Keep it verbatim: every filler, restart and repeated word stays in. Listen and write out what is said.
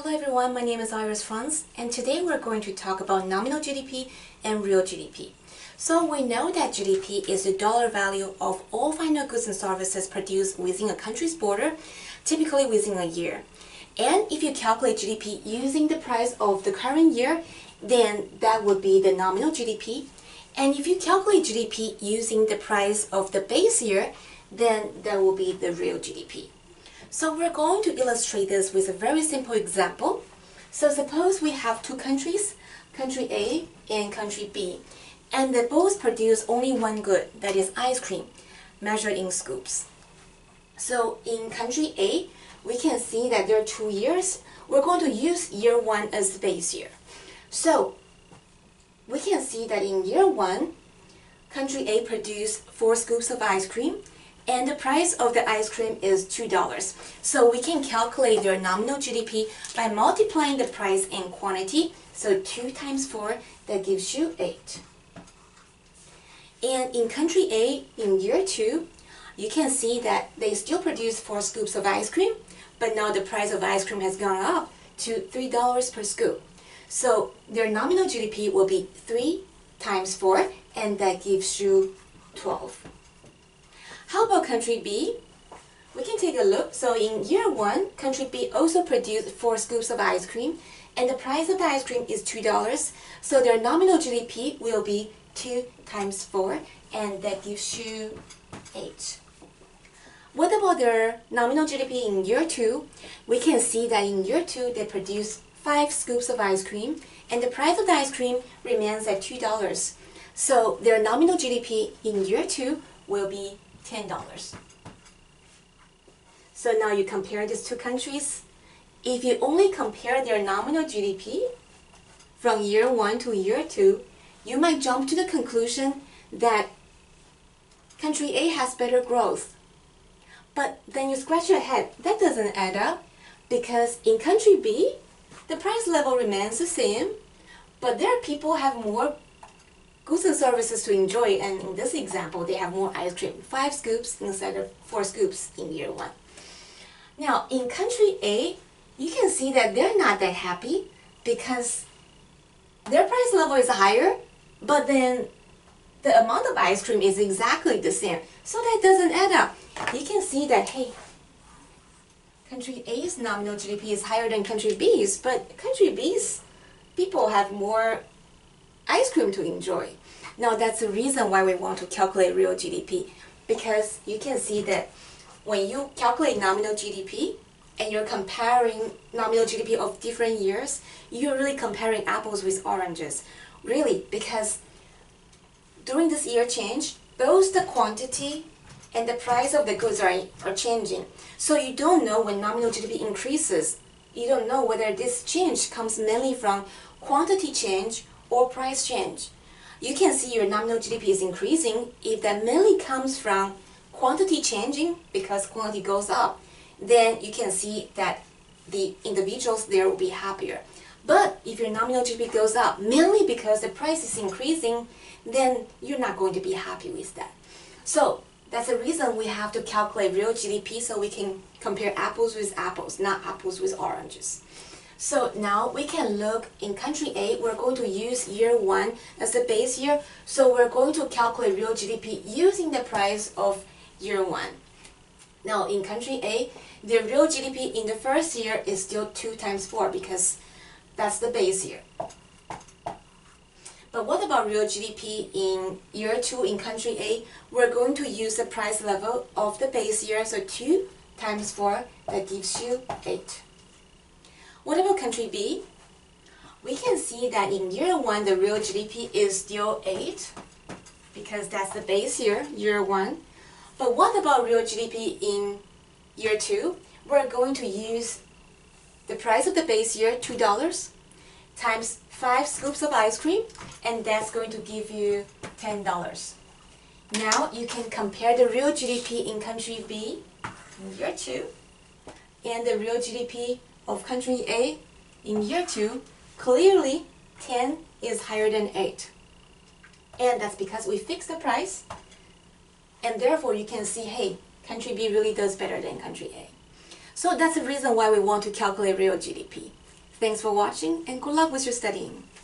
Hello everyone, my name is Iris Franz, and today we're going to talk about nominal G D P and real G D P. So we know that G D P is the dollar value of all final goods and services produced within a country's border, typically within a year. And if you calculate G D P using the price of the current year, then that would be the nominal G D P. And if you calculate G D P using the price of the base year, then that will be the real G D P. So we're going to illustrate this with a very simple example. So suppose we have two countries, country A and country B, and they both produce only one good, that is ice cream, measured in scoops. So in country A, we can see that there are two years. We're going to use year one as the base year. So we can see that in year one, country A produced four scoops of ice cream, and the price of the ice cream is two dollars. So we can calculate their nominal G D P by multiplying the price and quantity. So two times four, that gives you eight. And in country A, in year two, you can see that they still produce four scoops of ice cream, but now the price of ice cream has gone up to three dollars per scoop. So their nominal G D P will be three times four, and that gives you twelve. How about country B? We can take a look. So in year one, country B also produced four scoops of ice cream, and the price of the ice cream is two dollars. So their nominal G D P will be two times four, and that gives you eight. What about their nominal G D P in year two? We can see that in year two, they produce five scoops of ice cream, and the price of the ice cream remains at two dollars. So their nominal G D P in year two will be ten dollars. So now you compare these two countries. If you only compare their nominal G D P from year one to year two, you might jump to the conclusion that country A has better growth. But then you scratch your head, that doesn't add up, because in country B, the price level remains the same, but their people have more goods and services to enjoy, and in this example, they have more ice cream, five scoops instead of four scoops in year one. Now, in country A, you can see that they're not that happy because their price level is higher, but then the amount of ice cream is exactly the same. So that doesn't add up. You can see that, hey, country A's nominal G D P is higher than country B's, but country B's people have more ice cream to enjoy. Now that's the reason why we want to calculate real G D P, because you can see that when you calculate nominal G D P and you're comparing nominal G D P of different years, you're really comparing apples with oranges. Really, because during this year change, both the quantity and the price of the goods are, are changing. So you don't know when nominal G D P increases. You don't know whether this change comes mainly from quantity change or price change. You can see your nominal G D P is increasing if that mainly comes from quantity changing because quantity goes up. Then you can see that the individuals there will be happier. But if your nominal G D P goes up mainly because the price is increasing, then you're not going to be happy with that. So that's the reason we have to calculate real G D P so we can compare apples with apples, not apples with oranges. So now we can look in country A, we're going to use year one as the base year. So we're going to calculate real G D P using the price of year one. Now in country A, the real G D P in the first year is still two times four because that's the base year. But what about real G D P in year two in country A? We're going to use the price level of the base year, so two times four, that gives you eight. What about country B? We can see that in year one, the real G D P is still eight, because that's the base year, year one. But what about real G D P in year two? We're going to use the price of the base year, two dollars, times five scoops of ice cream, and that's going to give you ten dollars. Now you can compare the real G D P in country B in year two and the real G D P of country A in year two. Clearly ten is higher than eight, and that's because we fixed the price, and therefore you can see, hey, country B really does better than country A. So that's the reason why we want to calculate real G D P. Thanks for watching and good luck with your studying.